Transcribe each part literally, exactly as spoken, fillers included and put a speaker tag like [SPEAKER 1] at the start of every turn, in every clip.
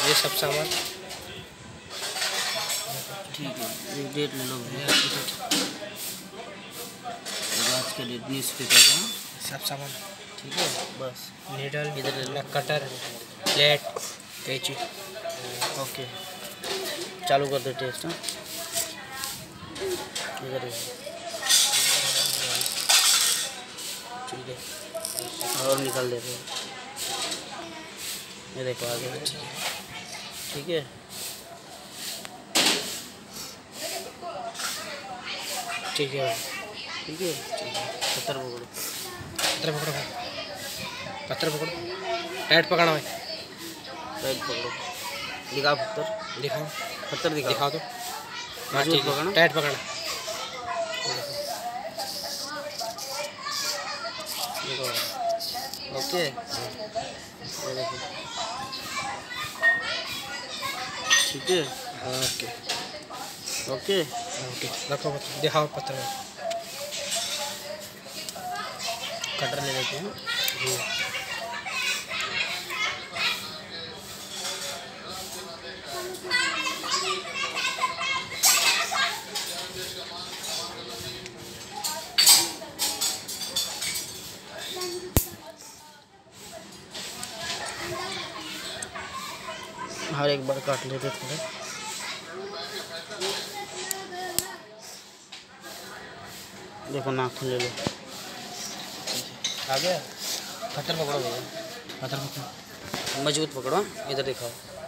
[SPEAKER 1] ये सब सामान
[SPEAKER 2] ठीक है। एक डेट ले लो भैया, आज के डेट न्यूज़ पेपर का
[SPEAKER 1] सब सामान।
[SPEAKER 2] ठीक है बस।
[SPEAKER 1] नीडल,
[SPEAKER 2] इधर ले लो,
[SPEAKER 1] कटर, प्लेट, कैंची।
[SPEAKER 2] ओके चालू कर दे टेस्ट। हाँ इधर
[SPEAKER 1] ठीक है
[SPEAKER 2] और निकाल देते हैं। ये देखो आगे ठीक है।
[SPEAKER 1] ठीक है
[SPEAKER 2] ठीक है पत्थर पकड़ो,
[SPEAKER 1] पत्थर पकड़ो भाई, पत्थर पकड़ो, टाइट पकड़ना भाई,
[SPEAKER 2] टाइट पकड़ो। दिखाओ पत्थर,
[SPEAKER 1] दिखाओ
[SPEAKER 2] पत्थर दिखाओ,
[SPEAKER 1] दिखाओ तो।
[SPEAKER 2] मजबूत पकड़ना,
[SPEAKER 1] टाइट पकड़ना।
[SPEAKER 2] देखो ओके। ये देखो ठीक है
[SPEAKER 1] ओके
[SPEAKER 2] ओके
[SPEAKER 1] ओके रखो पत्थर, दिखाओ पत्थर में।
[SPEAKER 2] कटर ले लेते हैं। हर एक बार काट लेते थोड़े। देखो नाखून ले लो।
[SPEAKER 1] आ गया।
[SPEAKER 2] पत्थर पकड़ो भैया,
[SPEAKER 1] पत्थर पकड़ो,
[SPEAKER 2] मजबूत पकड़ो। इधर दिखाओ,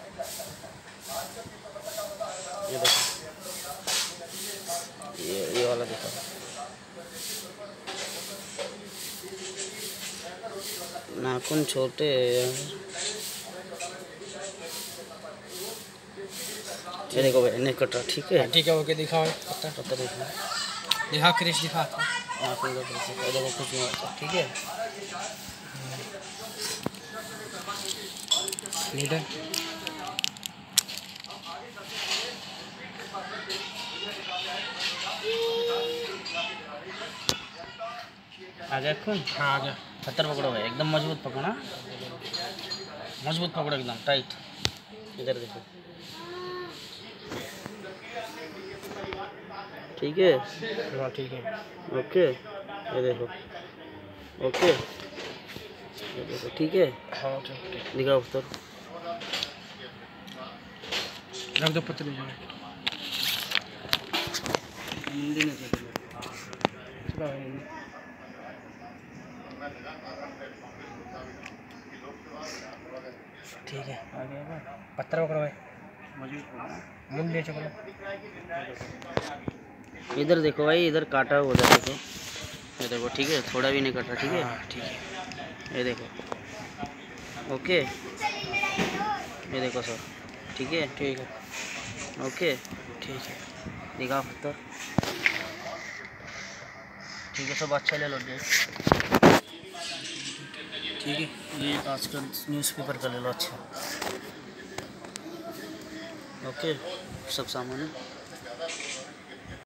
[SPEAKER 2] ये देखो, ये ये वाला दिखाओ। नाखून छोटे हैं यार। ये देखो भाई नहीं कट रहा। ठीक है
[SPEAKER 1] ठीक है ओके दिखाओ पत्थर,
[SPEAKER 2] पत्थर दिखाओ,
[SPEAKER 1] दिखा क्रिश दिखा।
[SPEAKER 2] नाखून का प्रोसेस। ये देखो कुछ नहीं होता। ठीक है
[SPEAKER 1] नीडल,
[SPEAKER 2] आ गया खून।
[SPEAKER 1] हाँ आ गया।
[SPEAKER 2] पत्थर पकड़ो भाई, एकदम मजबूत पकड़ना, मजबूत पकड़ो एकदम टाइट। इधर देखो ठीक है।
[SPEAKER 1] हाँ ठीक है
[SPEAKER 2] ओके ये देखो ओके ये देखो ठीक है।
[SPEAKER 1] हाँ ठीक है
[SPEAKER 2] दिखाओ पत्थर,
[SPEAKER 1] रख दो पत्थर में। ठीक है
[SPEAKER 2] आ गया
[SPEAKER 1] पत्थर पकड़ो भाई,
[SPEAKER 2] मजबूत पकड़ना।
[SPEAKER 1] मुंड ले चलो।
[SPEAKER 2] इधर देखो भाई, इधर काटा हुआ उधर देखो। ये देखो ठीक है, थोड़ा भी नहीं कटा। ठीक है
[SPEAKER 1] हाँ ठीक है
[SPEAKER 2] ये देखो ओके। ये देखो सर ठीक है
[SPEAKER 1] ठीक है
[SPEAKER 2] ओके।
[SPEAKER 1] ठीक है
[SPEAKER 2] दिखाओ पत्थर। ठीक है सब अच्छा ले लो डेट। ठीक है ये आज का न्यूज़पेपर का ले लो। अच्छा ओके सब सामान है।